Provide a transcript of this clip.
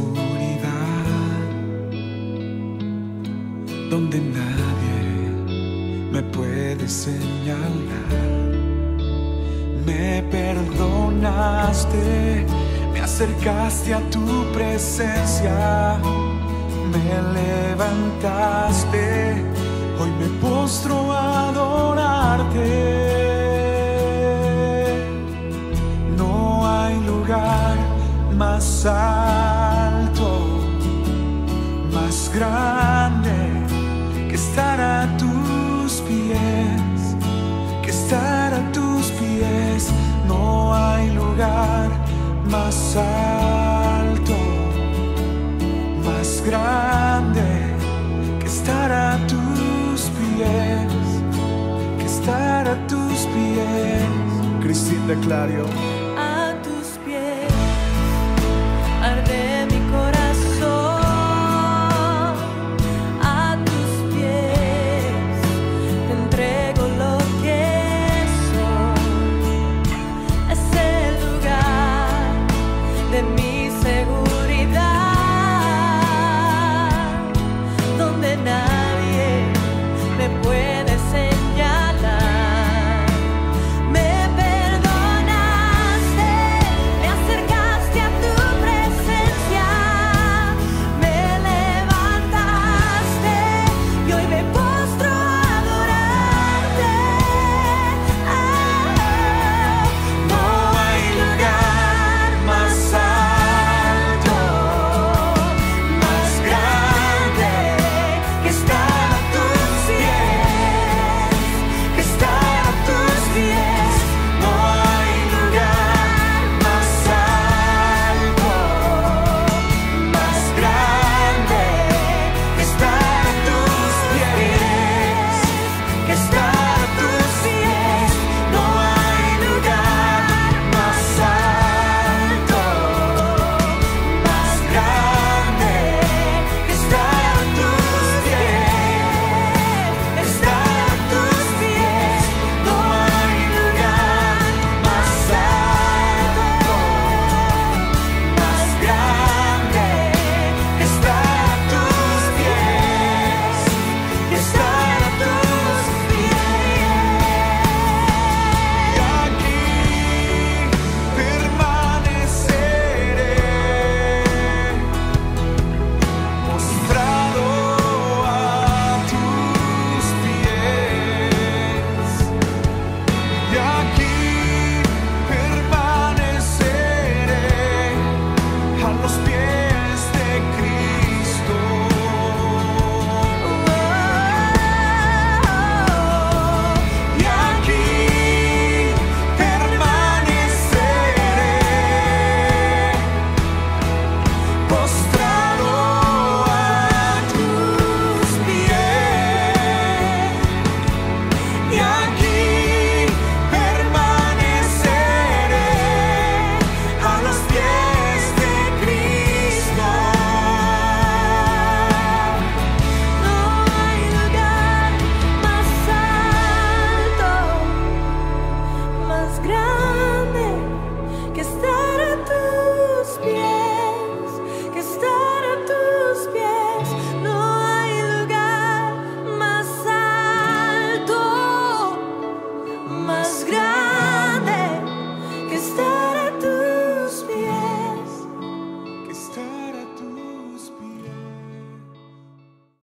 oscuridad, donde nadie me puede señalar. Me perdonaste, me acercaste a tu presencia, me levantaste, hoy me postro a adorarte. No hay lugar más alto, más grande que estar a tus pies, que estar a tus pies. No hay lugar más alto, más grande que estar a tus pies, que estar a tus pies. Cristina Clario.